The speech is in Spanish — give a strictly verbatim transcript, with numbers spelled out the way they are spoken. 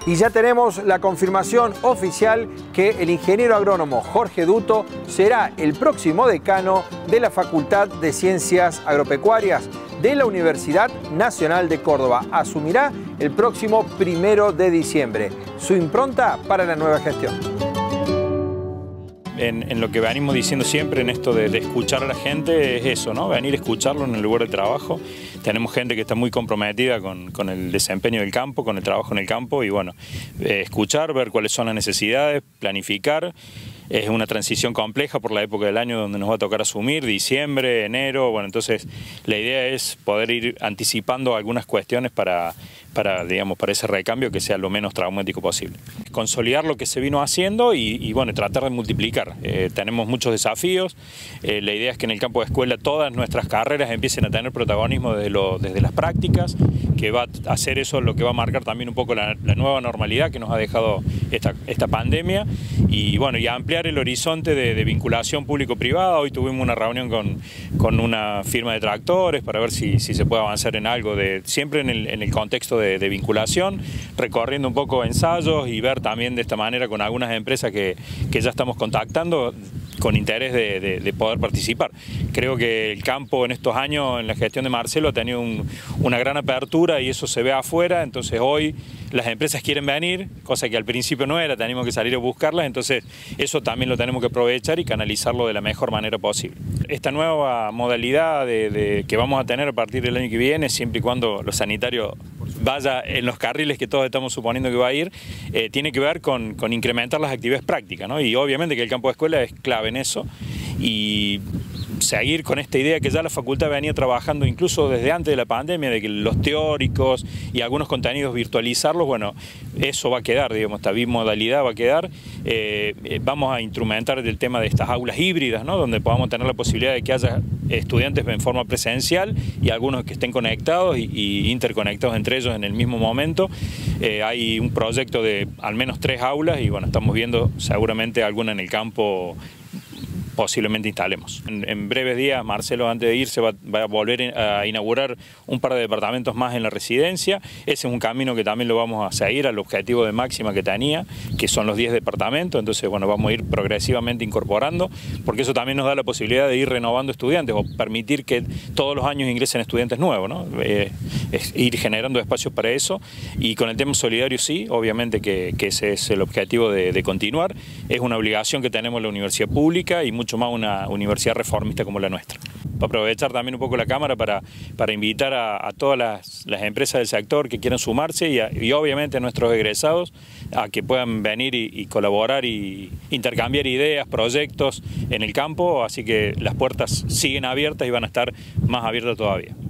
Y ya tenemos la confirmación oficial que el ingeniero agrónomo Jorge Duto será el próximo decano de la Facultad de Ciencias Agropecuarias de la Universidad Nacional de Córdoba. Asumirá el próximo primero de diciembre. Su impronta para la nueva gestión. En, en lo que venimos diciendo siempre en esto de, de escuchar a la gente es eso, ¿no? Venir a escucharlo en el lugar de trabajo. Tenemos gente que está muy comprometida con, con el desempeño del campo, con el trabajo en el campo y bueno, eh, escuchar, ver cuáles son las necesidades, planificar. Es una transición compleja por la época del año donde nos va a tocar asumir, diciembre, enero, bueno, entonces la idea es poder ir anticipando algunas cuestiones para, para, digamos, para ese recambio que sea lo menos traumático posible. Consolidar lo que se vino haciendo y, y bueno, tratar de multiplicar. Eh, tenemos muchos desafíos, eh, la idea es que en el campo de escuela todas nuestras carreras empiecen a tener protagonismo desde, lo, desde las prácticas, que va a hacer eso lo que va a marcar también un poco la, la nueva normalidad que nos ha dejado esta, esta pandemia y bueno, y ampliar el horizonte de, de vinculación público-privada. Hoy tuvimos una reunión con, con una firma de tractores para ver si, si se puede avanzar en algo, de, siempre en el, en el contexto de, de vinculación, recorriendo un poco ensayos y ver también de esta manera con algunas empresas que, que ya estamos contactando con interés de, de, de poder participar. Creo que el campo en estos años, en la gestión de Marcelo, ha tenido un, una gran apertura y eso se ve afuera, entonces hoy las empresas quieren venir, cosa que al principio no era, tenemos que salir a buscarlas, entonces eso también lo tenemos que aprovechar y canalizarlo de la mejor manera posible. Esta nueva modalidad de, de, que vamos a tener a partir del año que viene, siempre y cuando lo sanitario vaya en los carriles que todos estamos suponiendo que va a ir, eh, tiene que ver con, con incrementar las actividades prácticas, ¿no? Y obviamente que el campo de escuela es clave en eso y seguir con esta idea que ya la facultad venía trabajando incluso desde antes de la pandemia, de que los teóricos y algunos contenidos virtualizarlos, bueno, eso va a quedar, digamos, esta bimodalidad va a quedar. Eh, vamos a instrumentar el tema de estas aulas híbridas, ¿no? Donde podamos tener la posibilidad de que haya estudiantes en forma presencial y algunos que estén conectados y, y interconectados entre ellos en el mismo momento. Eh, hay un proyecto de al menos tres aulas y bueno, estamos viendo seguramente alguna en el campo posiblemente instalemos. En, en breves días, Marcelo, antes de irse, va, va a volver a inaugurar un par de departamentos más en la residencia. Ese es un camino que también lo vamos a seguir al objetivo de máxima que tenía, que son los diez departamentos. Entonces, bueno, vamos a ir progresivamente incorporando, porque eso también nos da la posibilidad de ir renovando estudiantes o permitir que todos los años ingresen estudiantes nuevos, ¿no? Eh, es ir generando espacios para eso. Y con el tema solidario sí, obviamente que, que ese es el objetivo de, de continuar. Es una obligación que tenemos en la universidad pública y mucho más una universidad reformista como la nuestra. Para aprovechar también un poco la Cámara para, para invitar a, a todas las, las empresas del sector que quieran sumarse y, a, y obviamente a nuestros egresados a que puedan venir y, y colaborar y intercambiar ideas, proyectos en el campo, así que las puertas siguen abiertas y van a estar más abiertas todavía.